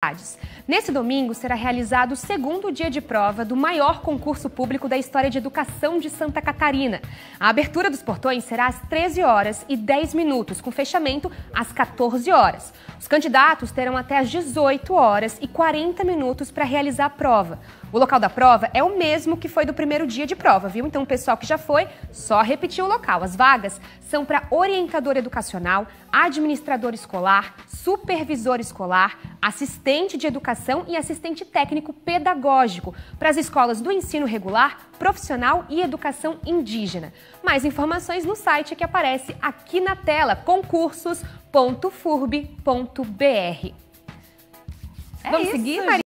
atividades. Nesse domingo será realizado o segundo dia de prova do maior concurso público da história de educação de Santa Catarina. A abertura dos portões será às 13h10, com fechamento às 14h. Os candidatos terão até às 18h40 para realizar a prova. O local da prova é o mesmo que foi do primeiro dia de prova, viu? Então o pessoal que já foi, só repetir o local. As vagas são para orientador educacional, administrador escolar, supervisor escolar, assistente de educação e assistente técnico pedagógico para as escolas do ensino regular, profissional e educação indígena. Mais informações no site que aparece aqui na tela, concursos.furb.br. Vamos seguir, Maria?